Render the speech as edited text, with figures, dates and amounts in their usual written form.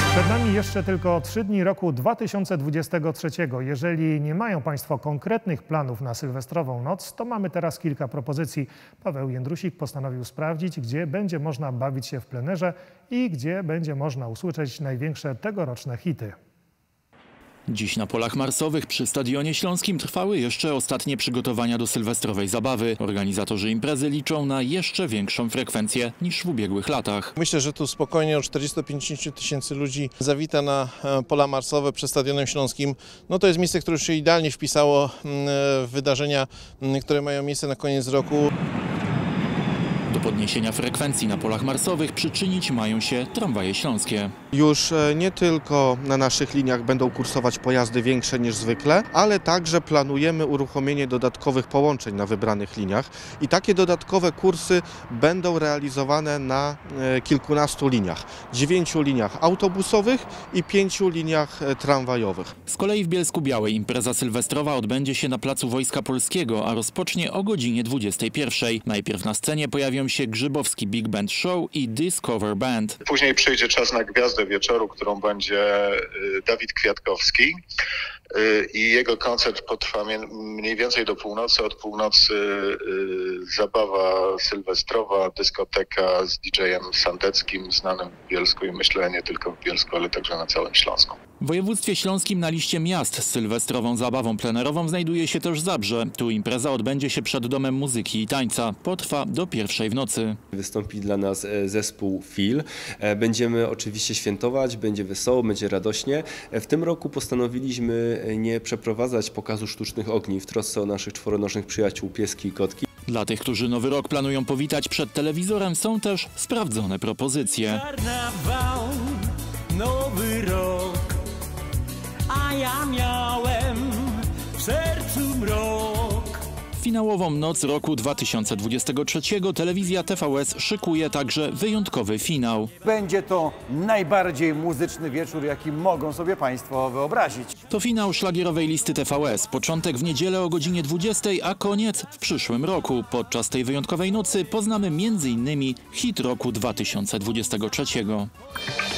Przed nami jeszcze tylko 3 dni roku 2023. Jeżeli nie mają Państwo konkretnych planów na sylwestrową noc, to mamy teraz kilka propozycji. Paweł Jędrusik postanowił sprawdzić, gdzie będzie można bawić się w plenerze i gdzie będzie można usłyszeć największe tegoroczne hity. Dziś na Polach Marsowych przy Stadionie Śląskim trwały jeszcze ostatnie przygotowania do sylwestrowej zabawy. Organizatorzy imprezy liczą na jeszcze większą frekwencję niż w ubiegłych latach. Myślę, że tu spokojnie od 40-50 tysięcy ludzi zawita na Pola Marsowe przed Stadionem Śląskim. No to jest miejsce, które już się idealnie wpisało w wydarzenia, które mają miejsce na koniec roku. Do podniesienia frekwencji na Polach Marsowych przyczynić mają się tramwaje śląskie. Już nie tylko na naszych liniach będą kursować pojazdy większe niż zwykle, ale także planujemy uruchomienie dodatkowych połączeń na wybranych liniach i takie dodatkowe kursy będą realizowane na kilkunastu liniach. 9 liniach autobusowych i 5 liniach tramwajowych. Z kolei w Bielsku-Białej impreza sylwestrowa odbędzie się na Placu Wojska Polskiego, a rozpocznie o godzinie 21. Najpierw na scenie pojawią się Grzybowski Big Band Show i Discover Band. Później przyjdzie czas na gwiazdę wieczoru, którą będzie Dawid Kwiatkowski i jego koncert potrwa mniej więcej do północy. Od północy zabawa sylwestrowa, dyskoteka z DJ-em Sandeckim, znanym w Bielsku i myślę nie tylko w Bielsku, ale także na całym Śląsku. W województwie śląskim na liście miast z sylwestrową zabawą plenerową znajduje się też Zabrze. Tu impreza odbędzie się przed Domem Muzyki i Tańca. Potrwa do 1:00 w nocy. Wystąpi dla nas zespół Feel. Będziemy oczywiście świętować, będzie wesoło, będzie radośnie. W tym roku postanowiliśmy nie przeprowadzać pokazu sztucznych ogni w trosce o naszych czworonożnych przyjaciół, pieski i kotki. Dla tych, którzy nowy rok planują powitać przed telewizorem, są też sprawdzone propozycje. Karnawał, nowy rok, a ja miałem w sercu mrok. Finałową noc roku 2023 telewizja TVS szykuje także wyjątkowy finał. Będzie to najbardziej muzyczny wieczór, jaki mogą sobie Państwo wyobrazić. To finał szlagierowej listy TVS. Początek w niedzielę o godzinie 20, a koniec w przyszłym roku. Podczas tej wyjątkowej nocy poznamy m.in. hit roku 2023.